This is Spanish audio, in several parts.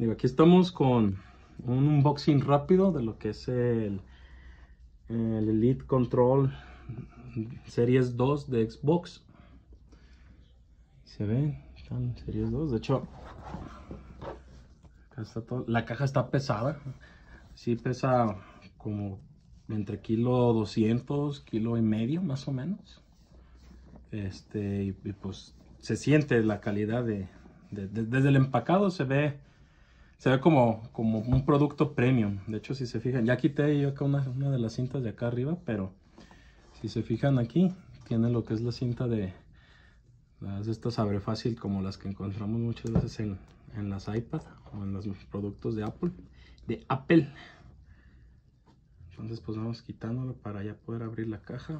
Digo, aquí estamos con un unboxing rápido de lo que es el Elite Control Series 2 de Xbox. Se ven, están Series 2. De hecho, acá está todo. La caja está pesada. Sí pesa como entre kilo 200, kilo y medio más o menos. Y pues se siente la calidad desde el empacado se ve como un producto premium. De hecho, si se fijan, ya quité yo acá una de las cintas de acá arriba, pero si se fijan aquí, tiene lo que es la cinta de estas abre fácil, como las que encontramos muchas veces en las iPad o en los productos de Apple. Entonces pues vamos quitándolo para ya poder abrir la caja.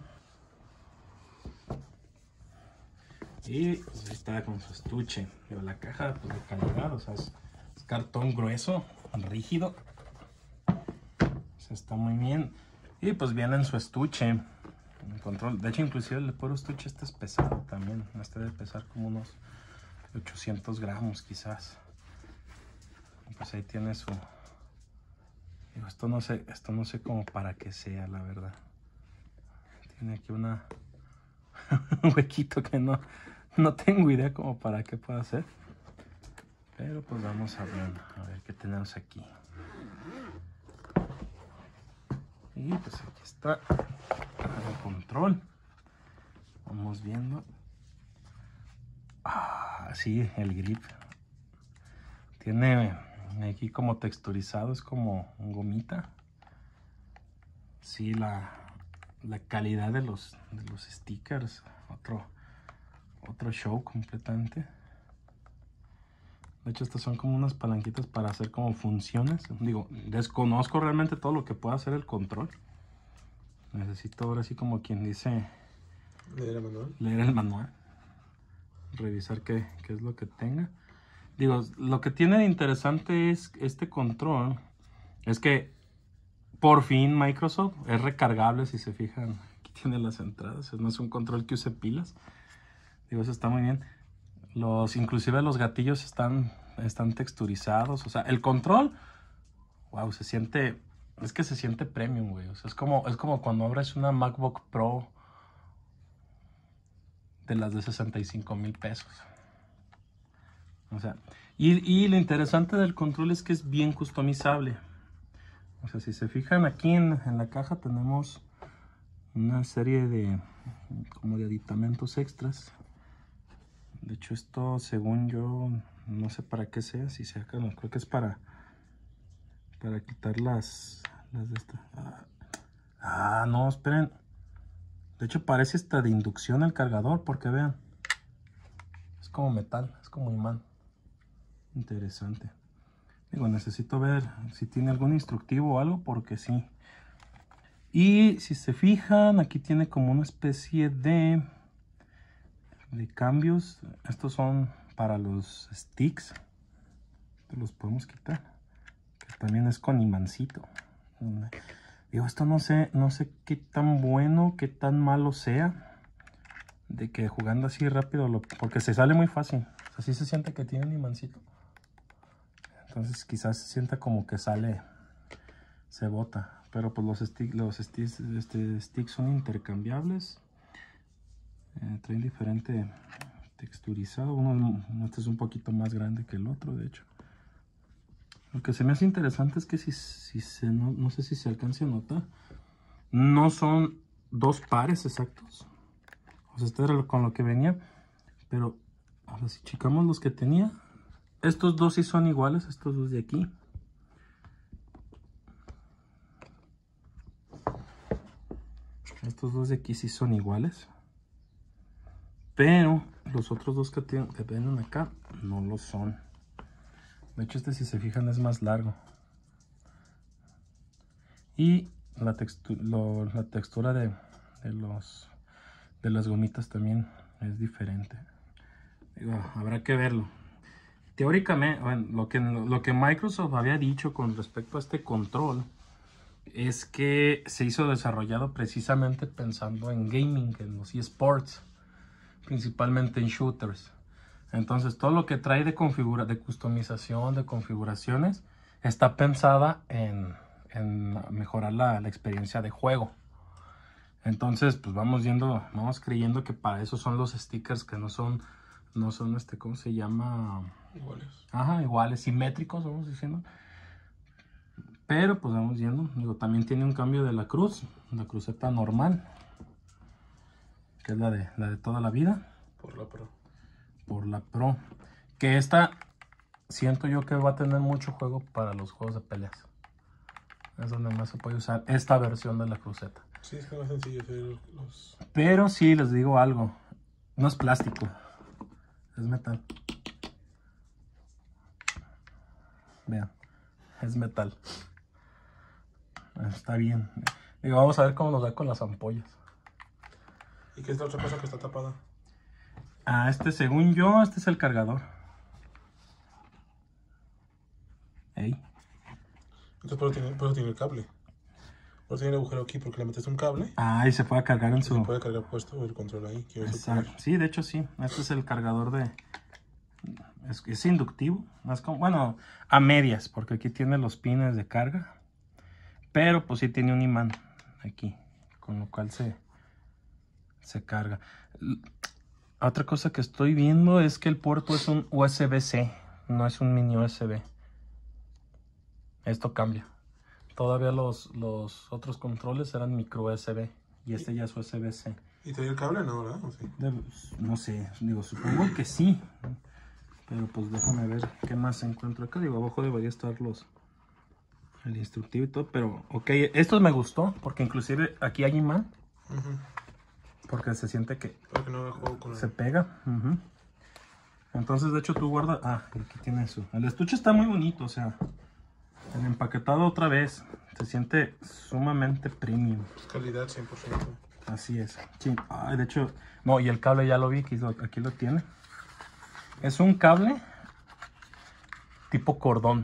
Y pues ahí está con su estuche. Pero la caja pues, de calidad, o sea, es cartón grueso, rígido. O sea, está muy bien. Y pues viene en su estuche. El control. De hecho, inclusive el puro estuche este es pesado también. Este debe pesar como unos 800 gramos quizás. Pues ahí tiene su... Digo, esto no sé como para qué sea, la verdad. Tiene aquí un huequito que no tengo idea como para qué pueda ser. Pero pues vamos a ver qué tenemos aquí. Y pues aquí está el control. Vamos viendo. Sí, el grip. Tiene aquí como texturizado, es como gomita. Sí, la calidad de los stickers, otro show completamente. De hecho, estas son como unas palanquitas para hacer como funciones. Digo, desconozco realmente todo lo que pueda hacer el control. Necesito ahora sí como quien dice... Leer el manual. Revisar qué es lo que tenga. Digo, lo que tiene de interesante es este control. Es que por fin Microsoft es recargable, si se fijan. Aquí tiene las entradas. No es un control que use pilas. Digo, eso está muy bien. Inclusive los gatillos están texturizados. O sea, el control, wow, se siente premium, güey. O sea, es como cuando abres una MacBook Pro de las de 65,000 pesos. O sea, y lo interesante del control es que es bien customizable. O sea, si se fijan aquí en la caja tenemos una serie de como de aditamentos extras. De hecho, esto, según yo, no sé para qué sea. Si sea, no, creo que es para quitar las de esta. No, esperen. De hecho, parece esta de inducción el cargador, porque vean. Es como metal, es como imán. Interesante. Digo, necesito ver si tiene algún instructivo o algo, porque sí. Y si se fijan, aquí tiene como una especie de cambios. Estos son para los sticks. Los podemos quitar. Que también es con imancito. Digo, esto no sé qué tan bueno, qué tan malo sea. De que jugando así rápido, porque se sale muy fácil. Así se siente que tiene un imancito. Entonces quizás se sienta como que se bota. Pero pues los sticks son intercambiables. Traen diferente texturizado. Este es un poquito más grande que el otro, de hecho. Lo que se me hace interesante es que no sé si se alcance a notar. No son dos pares exactos. O sea, este era con lo que venía. Pero ahora si checamos los que tenía. Estos dos sí son iguales, estos dos de aquí. Estos dos de aquí sí son iguales. Pero los otros dos que vienen acá no lo son. De hecho, este, si se fijan, es más largo. Y la textura de las gomitas también es diferente. Digo, habrá que verlo. Teóricamente, bueno, lo que Microsoft había dicho con respecto a este control es que se hizo desarrollado precisamente pensando en gaming, en los eSports, principalmente en shooters. Entonces todo lo que trae de customización, de configuraciones, está pensada en mejorar la experiencia de juego. Entonces pues vamos creyendo que para eso son los stickers, que no son ¿cómo se llama? Iguales. Ajá, iguales, simétricos, vamos diciendo. Pero pues vamos viendo, digo, también tiene un cambio de la cruceta normal, que es la de toda la vida. Por la Pro. Por la Pro. Que esta siento yo que va a tener mucho juego para los juegos de peleas. Es donde más se puede usar esta versión de la cruceta. Sí, es que más sencillo hacer los... Pero sí, les digo algo. No es plástico. Es metal. Vean. Es metal. Está bien. Digo, vamos a ver cómo nos da con las ampollas. ¿Y qué es la otra cosa que está tapada? Ah, según yo, este es el cargador. Ey. Entonces por eso tiene el cable. Por eso tiene el agujero aquí, porque le metes un cable. Ah, y se puede cargar en su... Se puede cargar puesto el control ahí. Exacto. Sí, de hecho sí. Este es el cargador de... Es inductivo. Es como, bueno, a medias, porque aquí tiene los pines de carga. Pero pues sí tiene un imán aquí, con lo cual se carga. Otra cosa que estoy viendo es que el puerto es un USB-C, no es un mini USB. Esto cambia. Todavía los otros controles eran micro USB y este ya es USB-C. ¿Y traía el cable? No, ¿verdad? ¿O sí? No sé, digo, supongo que sí. Pero pues déjame ver qué más encuentro acá. Digo, abajo debería estar el instructivo y todo, pero ok, esto me gustó porque inclusive aquí hay imán. Porque se siente que para que no haga juego con se pega. Entonces de hecho tú guardas, aquí tiene eso. El estuche está muy bonito, o sea, el empaquetado otra vez se siente sumamente premium. Calidad 100%. Así es. Sí. De hecho, no, y el cable ya lo vi, aquí lo tiene. Es un cable tipo cordón.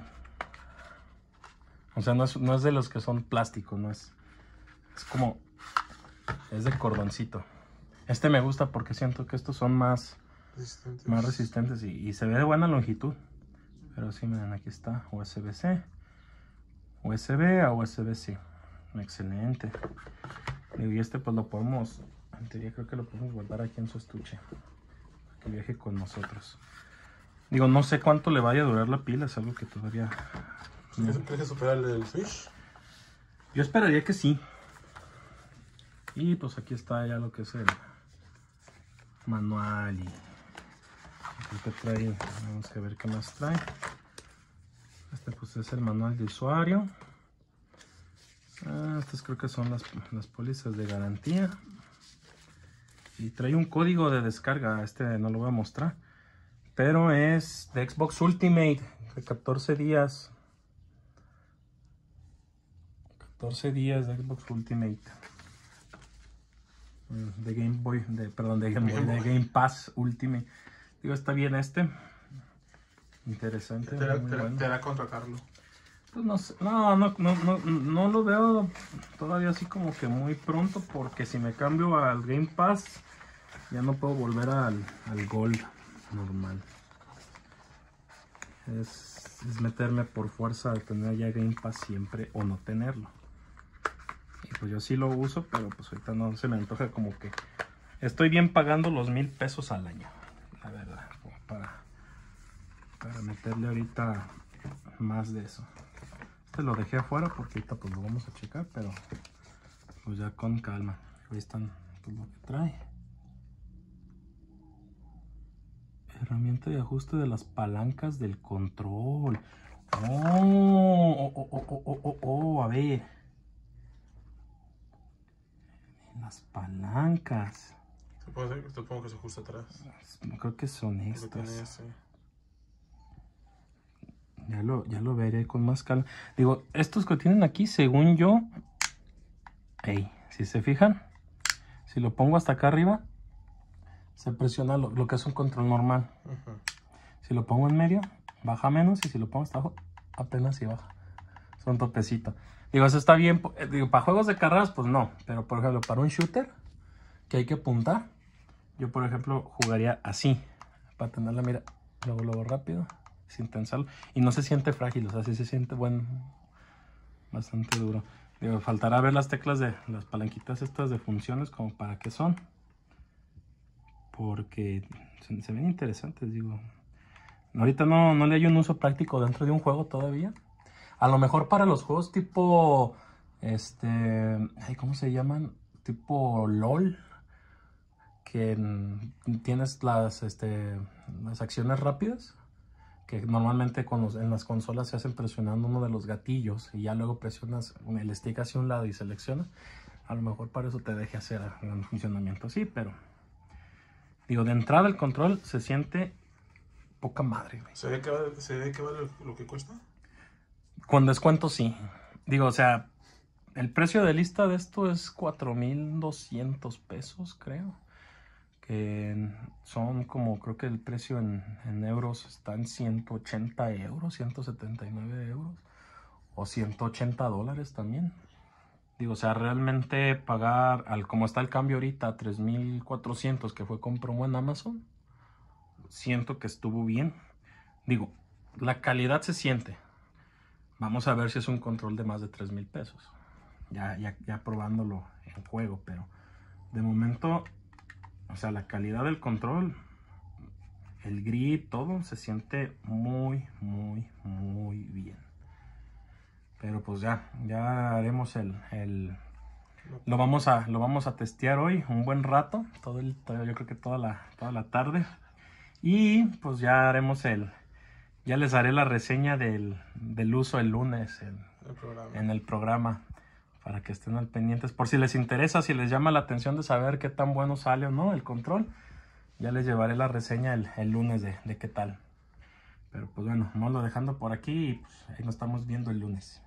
O sea, no es de los que son plástico, no es. Es como, es de cordoncito. Este me gusta porque siento que estos son más resistentes y se ve de buena longitud. Pero sí, miren, aquí está USB-C, USB a USB-C. Excelente. Y este pues lo podemos, en teoría creo que lo podemos guardar aquí en su estuche, para que viaje con nosotros. Digo, no sé cuánto le vaya a durar la pila, es algo que todavía... ¿Crees que supera el Switch? Yo esperaría que sí. Y pues aquí está ya lo que es el manual y creo que trae, vamos a ver qué más trae. Este pues es el manual de usuario. Estas creo que son las pólizas de garantía. Y trae un código de descarga, no lo voy a mostrar. Pero es de Xbox Ultimate, de 14 días. 14 días de Xbox Ultimate. De Game Boy, de Game Pass Ultimate. Digo, está bien Interesante. Te hará contratarlo. Pues no sé, no lo veo todavía así como que muy pronto, porque si me cambio al Game Pass ya no puedo volver al Gold normal. Es meterme por fuerza de tener ya Game Pass siempre o no tenerlo. Y pues yo sí lo uso, pero pues ahorita no se me antoja, como que estoy bien pagando los 1000 pesos al año, la verdad, para meterle ahorita más de eso. Lo dejé afuera porque ahorita pues lo vamos a checar, pero pues ya con calma. Ahí están pues, lo que trae. Herramienta de ajuste de las palancas del control. A ver. Las palancas. Supongo que se ajusta atrás. No creo que son estas. Ya lo veré con más calma. Digo, estos que tienen aquí, según yo... si se fijan, si lo pongo hasta acá arriba, se presiona lo que es un control normal. Si lo pongo en medio, baja menos. Y si lo pongo hasta abajo, apenas si baja. Es un topecito. Digo, eso está bien. Digo, para juegos de carreras, pues no. Pero, por ejemplo, para un shooter, que hay que apuntar, yo, por ejemplo, jugaría así. para tenerla, mira, luego rápido, sin tensarlo. Y no se siente frágil, o sea, sí se siente bastante duro. Digo, faltará ver las teclas de las palanquitas estas de funciones, como para qué son. Porque se ven interesantes, digo. Ahorita no le hay un uso práctico dentro de un juego todavía. A lo mejor para los juegos tipo, ¿cómo se llaman? Tipo LOL. Que tienes las acciones rápidas. Que normalmente en las consolas se hacen presionando uno de los gatillos. Y ya luego presionas el stick hacia un lado y seleccionas. A lo mejor para eso te deje hacer un funcionamiento así, pero... Digo, de entrada el control se siente poca madre, güey. ¿Se ve que vale lo que cuesta? Con descuento sí. Digo, o sea, el precio de lista de esto es 4,200 pesos, creo. Que son como, creo que el precio en euros está en 180 euros, 179 euros. O 180 dólares también. Digo, o sea, realmente pagar, como está el cambio ahorita, 3,400 que fue con promo en Amazon, siento que estuvo bien. Digo, la calidad se siente. Vamos a ver si es un control de más de 3,000 pesos. Ya probándolo en juego, pero de momento, o sea, la calidad del control, el grip, todo se siente muy bien. Pero pues ya haremos lo vamos a testear hoy un buen rato, yo creo que toda la tarde. Y pues ya haremos ya les haré la reseña del uso el lunes en el programa, para que estén al pendientes. Por si les interesa, si les llama la atención de saber qué tan bueno sale o no el control, ya les llevaré la reseña el lunes de qué tal. Pero pues bueno, vamos dejando por aquí y pues ahí nos estamos viendo el lunes.